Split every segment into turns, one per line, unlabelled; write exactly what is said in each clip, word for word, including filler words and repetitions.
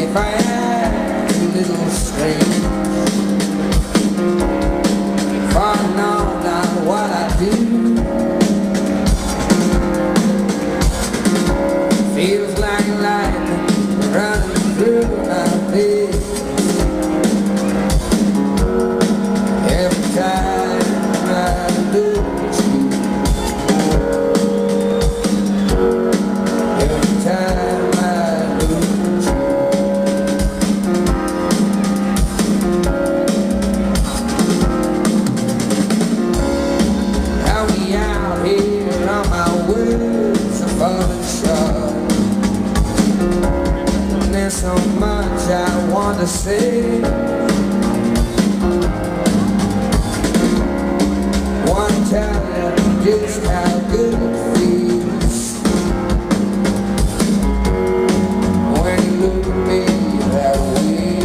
if I act a little strange, for I know not what I do. Feels like lightning running through my veins every time I look at you. Every time I look at you. How we out here on my words are falling short. There's so much I want to say. Want to tell you just how good it feels when you look at me that way.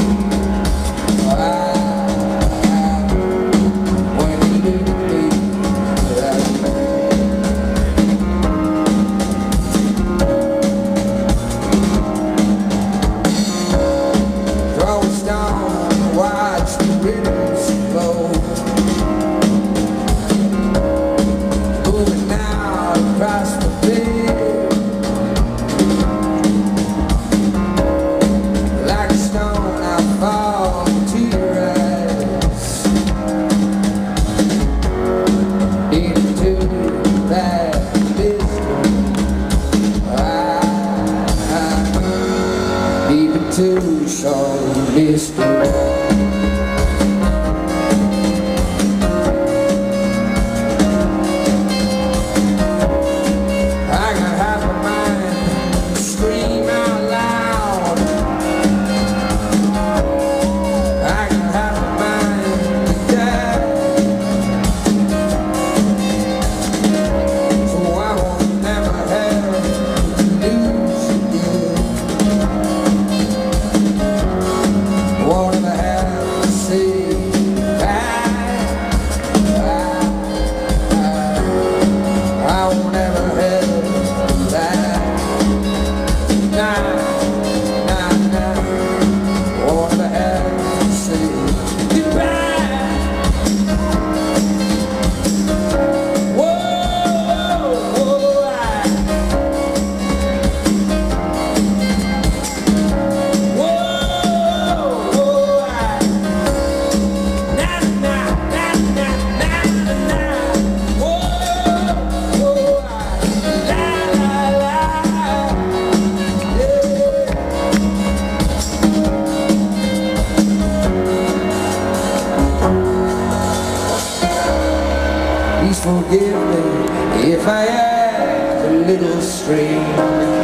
I, I, when you look at me that way. Watch the ribbons flow, moving now across the bed, like a stone I fall to your eyes, into that distance. I, I, deep into some mystery. Please forgive me if I act a little strange.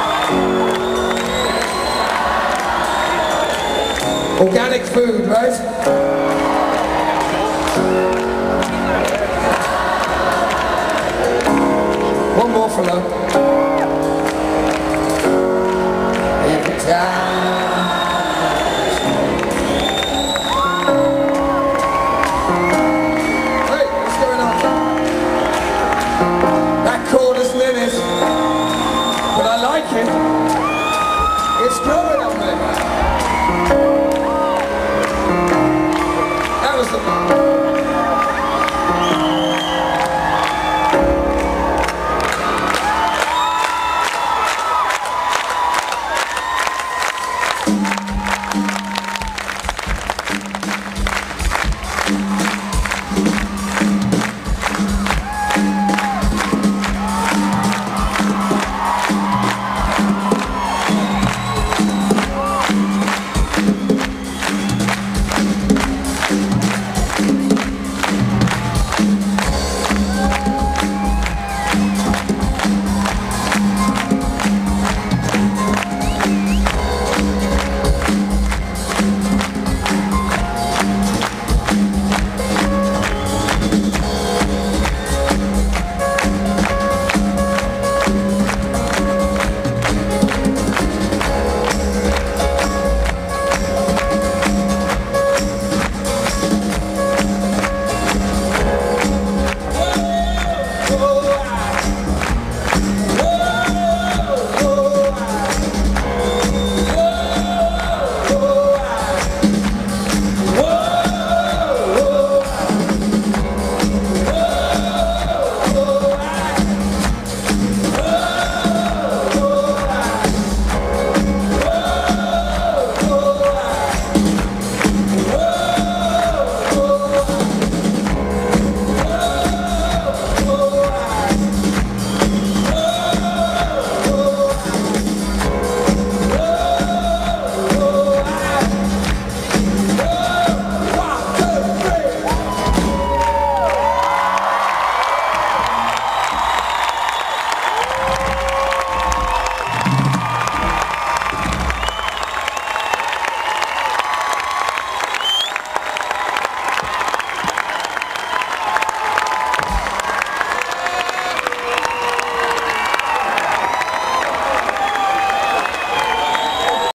Organic food, right?